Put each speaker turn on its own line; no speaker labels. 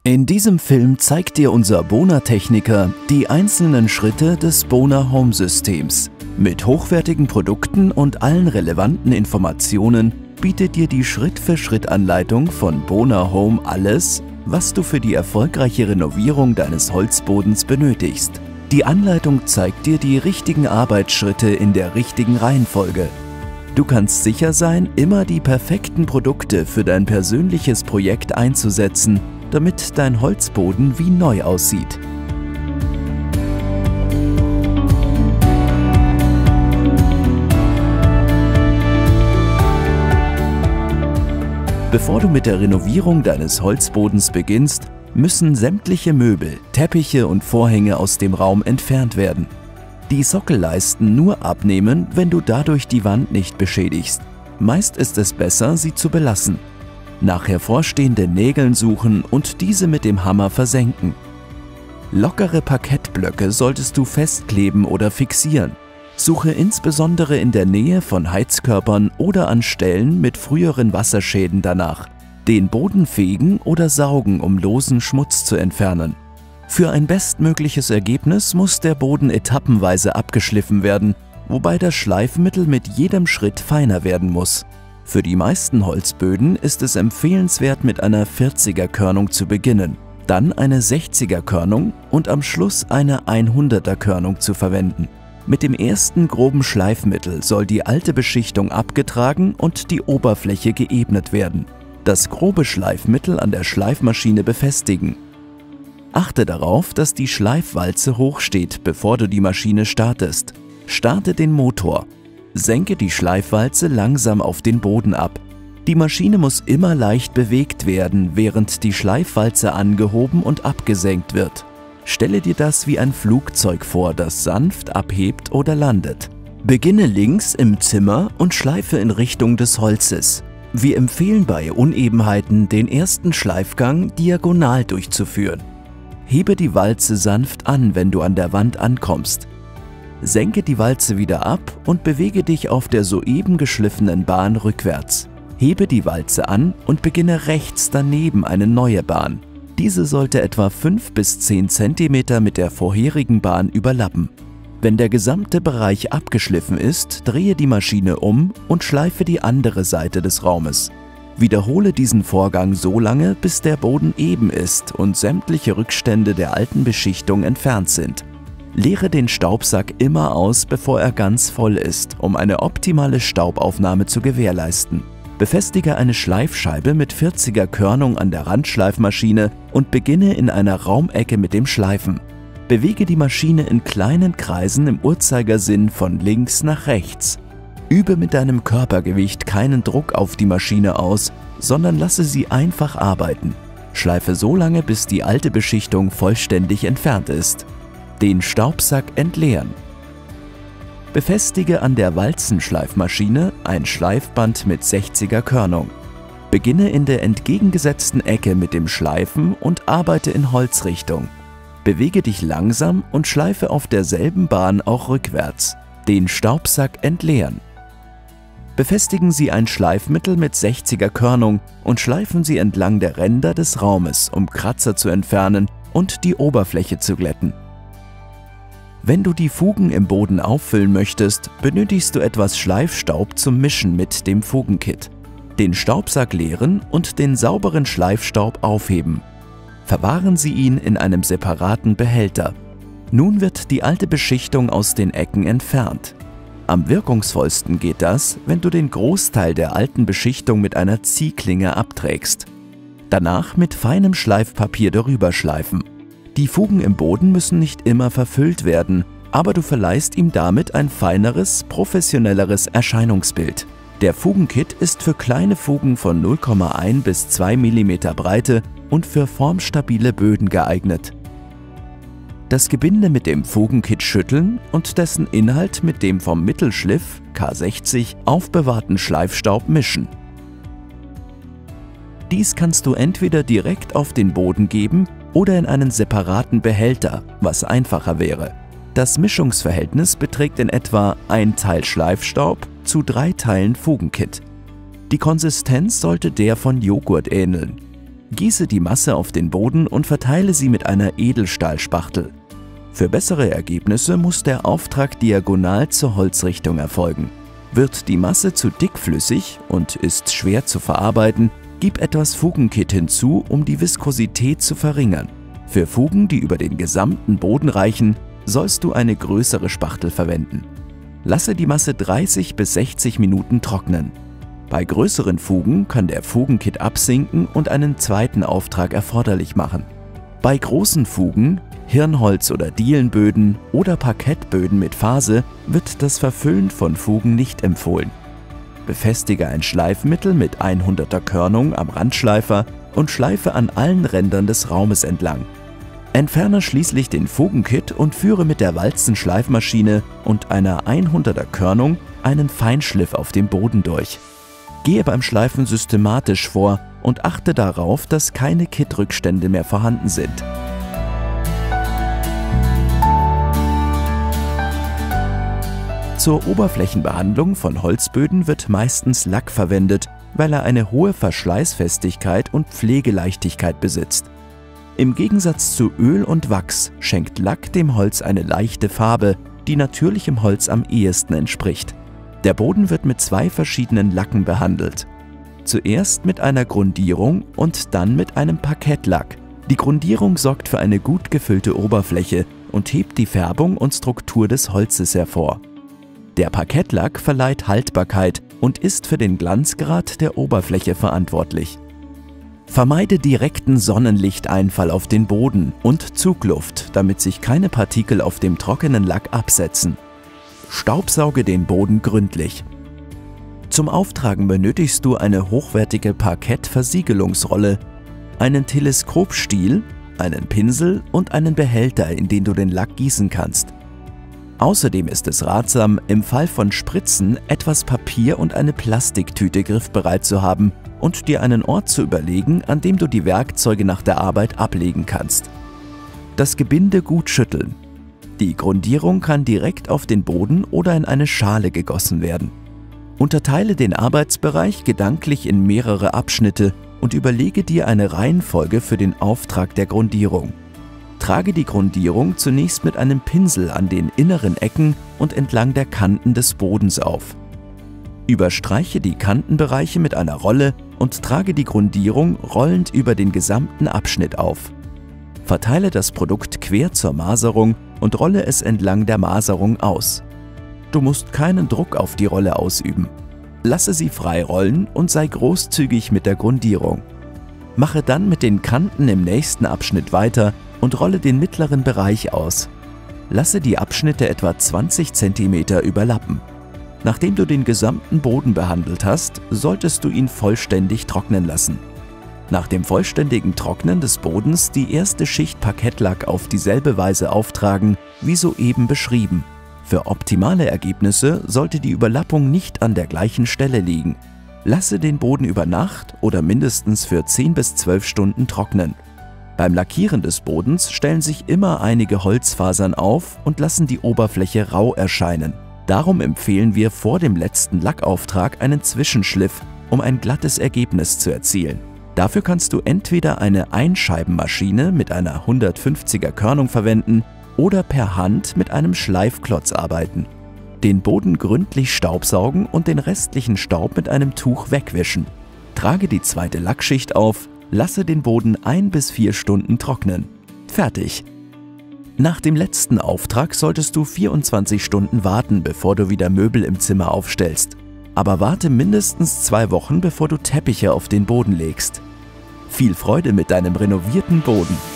In diesem Film zeigt dir unser Bona-Techniker die einzelnen Schritte des Bona Home Systems. Mit hochwertigen Produkten und allen relevanten Informationen bietet dir die Schritt-für-Schritt-Anleitung von Bona Home alles, was du für die erfolgreiche Renovierung deines Holzbodens benötigst. Die Anleitung zeigt dir die richtigen Arbeitsschritte in der richtigen Reihenfolge. Du kannst sicher sein, immer die perfekten Produkte für dein persönliches Projekt einzusetzen, damit dein Holzboden wie neu aussieht. Bevor du mit der Renovierung deines Holzbodens beginnst, müssen sämtliche Möbel, Teppiche und Vorhänge aus dem Raum entfernt werden. Die Sockelleisten nur abnehmen, wenn du dadurch die Wand nicht beschädigst. Meist ist es besser, sie zu belassen. Nach hervorstehenden Nägeln suchen und diese mit dem Hammer versenken. Lockere Parkettblöcke solltest du festkleben oder fixieren. Suche insbesondere in der Nähe von Heizkörpern oder an Stellen mit früheren Wasserschäden danach. Den Boden fegen oder saugen, um losen Schmutz zu entfernen. Für ein bestmögliches Ergebnis muss der Boden etappenweise abgeschliffen werden, wobei das Schleifmittel mit jedem Schritt feiner werden muss. Für die meisten Holzböden ist es empfehlenswert, mit einer 40er Körnung zu beginnen, dann eine 60er Körnung und am Schluss eine 100er Körnung zu verwenden. Mit dem ersten groben Schleifmittel soll die alte Beschichtung abgetragen und die Oberfläche geebnet werden. Das grobe Schleifmittel an der Schleifmaschine befestigen. Achte darauf, dass die Schleifwalze hoch steht, bevor du die Maschine startest. Starte den Motor. Senke die Schleifwalze langsam auf den Boden ab. Die Maschine muss immer leicht bewegt werden, während die Schleifwalze angehoben und abgesenkt wird. Stelle dir das wie ein Flugzeug vor, das sanft abhebt oder landet. Beginne links im Zimmer und schleife in Richtung des Holzes. Wir empfehlen bei Unebenheiten, den ersten Schleifgang diagonal durchzuführen. Hebe die Walze sanft an, wenn du an der Wand ankommst. Senke die Walze wieder ab und bewege dich auf der soeben geschliffenen Bahn rückwärts. Hebe die Walze an und beginne rechts daneben eine neue Bahn. Diese sollte etwa 5 bis 10 cm mit der vorherigen Bahn überlappen. Wenn der gesamte Bereich abgeschliffen ist, drehe die Maschine um und schleife die andere Seite des Raumes. Wiederhole diesen Vorgang so lange, bis der Boden eben ist und sämtliche Rückstände der alten Beschichtung entfernt sind. Leere den Staubsack immer aus, bevor er ganz voll ist, um eine optimale Staubaufnahme zu gewährleisten. Befestige eine Schleifscheibe mit 40er Körnung an der Randschleifmaschine und beginne in einer Raumecke mit dem Schleifen. Bewege die Maschine in kleinen Kreisen im Uhrzeigersinn von links nach rechts. Übe mit deinem Körpergewicht keinen Druck auf die Maschine aus, sondern lasse sie einfach arbeiten. Schleife so lange, bis die alte Beschichtung vollständig entfernt ist. Den Staubsack entleeren. Befestige an der Walzenschleifmaschine ein Schleifband mit 60er Körnung. Beginne in der entgegengesetzten Ecke mit dem Schleifen und arbeite in Holzrichtung. Bewege dich langsam und schleife auf derselben Bahn auch rückwärts. Den Staubsack entleeren. Befestigen Sie ein Schleifmittel mit 60er Körnung und schleifen Sie entlang der Ränder des Raumes, um Kratzer zu entfernen und die Oberfläche zu glätten. Wenn du die Fugen im Boden auffüllen möchtest, benötigst du etwas Schleifstaub zum Mischen mit dem Fugenkit. Den Staubsack leeren und den sauberen Schleifstaub aufheben. Verwahren Sie ihn in einem separaten Behälter. Nun wird die alte Beschichtung aus den Ecken entfernt. Am wirkungsvollsten geht das, wenn du den Großteil der alten Beschichtung mit einer Ziehklinge abträgst. Danach mit feinem Schleifpapier darüber schleifen. Die Fugen im Boden müssen nicht immer verfüllt werden, aber du verleihst ihm damit ein feineres, professionelleres Erscheinungsbild. Der Fugenkit ist für kleine Fugen von 0,1 bis 2 mm Breite und für formstabile Böden geeignet. Das Gebinde mit dem Fugenkit schütteln und dessen Inhalt mit dem vom Mittelschliff K60 aufbewahrten Schleifstaub mischen. Dies kannst du entweder direkt auf den Boden geben oder in einen separaten Behälter, was einfacher wäre. Das Mischungsverhältnis beträgt in etwa 1 Teil Schleifstaub zu 3 Teilen Fugenkit. Die Konsistenz sollte der von Joghurt ähneln. Gieße die Masse auf den Boden und verteile sie mit einer Edelstahlspachtel. Für bessere Ergebnisse muss der Auftrag diagonal zur Holzrichtung erfolgen. Wird die Masse zu dickflüssig und ist schwer zu verarbeiten, gib etwas Fugenkit hinzu, um die Viskosität zu verringern. Für Fugen, die über den gesamten Boden reichen, sollst du eine größere Spachtel verwenden. Lasse die Masse 30 bis 60 Minuten trocknen. Bei größeren Fugen kann der Fugenkit absinken und einen zweiten Auftrag erforderlich machen. Bei großen Fugen, Hirnholz- oder Dielenböden oder Parkettböden mit Phase wird das Verfüllen von Fugen nicht empfohlen. Befestige ein Schleifmittel mit 100er Körnung am Randschleifer und schleife an allen Rändern des Raumes entlang. Entferne schließlich den Fugenkit und führe mit der Walzenschleifmaschine und einer 100er Körnung einen Feinschliff auf dem Boden durch. Gehe beim Schleifen systematisch vor und achte darauf, dass keine Kitrückstände mehr vorhanden sind. Zur Oberflächenbehandlung von Holzböden wird meistens Lack verwendet, weil er eine hohe Verschleißfestigkeit und Pflegeleichtigkeit besitzt. Im Gegensatz zu Öl und Wachs schenkt Lack dem Holz eine leichte Farbe, die natürlichem Holz am ehesten entspricht. Der Boden wird mit zwei verschiedenen Lacken behandelt. Zuerst mit einer Grundierung und dann mit einem Parkettlack. Die Grundierung sorgt für eine gut gefüllte Oberfläche und hebt die Färbung und Struktur des Holzes hervor. Der Parkettlack verleiht Haltbarkeit und ist für den Glanzgrad der Oberfläche verantwortlich. Vermeide direkten Sonnenlichteinfall auf den Boden und Zugluft, damit sich keine Partikel auf dem trockenen Lack absetzen. Staubsauge den Boden gründlich. Zum Auftragen benötigst du eine hochwertige Parkettversiegelungsrolle, einen Teleskopstiel, einen Pinsel und einen Behälter, in den du den Lack gießen kannst. Außerdem ist es ratsam, im Fall von Spritzen etwas Papier und eine Plastiktüte griffbereit zu haben und dir einen Ort zu überlegen, an dem du die Werkzeuge nach der Arbeit ablegen kannst. Das Gebinde gut schütteln. Die Grundierung kann direkt auf den Boden oder in eine Schale gegossen werden. Unterteile den Arbeitsbereich gedanklich in mehrere Abschnitte und überlege dir eine Reihenfolge für den Auftrag der Grundierung. Trage die Grundierung zunächst mit einem Pinsel an den inneren Ecken und entlang der Kanten des Bodens auf. Überstreiche die Kantenbereiche mit einer Rolle und trage die Grundierung rollend über den gesamten Abschnitt auf. Verteile das Produkt quer zur Maserung und rolle es entlang der Maserung aus. Du musst keinen Druck auf die Rolle ausüben. Lasse sie frei rollen und sei großzügig mit der Grundierung. Mache dann mit den Kanten im nächsten Abschnitt weiter und rolle den mittleren Bereich aus. Lasse die Abschnitte etwa 20 cm überlappen. Nachdem du den gesamten Boden behandelt hast, solltest du ihn vollständig trocknen lassen. Nach dem vollständigen Trocknen des Bodens die erste Schicht Parkettlack auf dieselbe Weise auftragen, wie soeben beschrieben. Für optimale Ergebnisse sollte die Überlappung nicht an der gleichen Stelle liegen. Lasse den Boden über Nacht oder mindestens für 10 bis 12 Stunden trocknen. Beim Lackieren des Bodens stellen sich immer einige Holzfasern auf und lassen die Oberfläche rau erscheinen. Darum empfehlen wir vor dem letzten Lackauftrag einen Zwischenschliff, um ein glattes Ergebnis zu erzielen. Dafür kannst du entweder eine Einscheibenmaschine mit einer 150er Körnung verwenden oder per Hand mit einem Schleifklotz arbeiten. Den Boden gründlich staubsaugen und den restlichen Staub mit einem Tuch wegwischen. Trage die zweite Lackschicht auf, lasse den Boden 1 bis 4 Stunden trocknen. Fertig! Nach dem letzten Auftrag solltest du 24 Stunden warten, bevor du wieder Möbel im Zimmer aufstellst. Aber warte mindestens 2 Wochen, bevor du Teppiche auf den Boden legst. Viel Freude mit deinem renovierten Boden!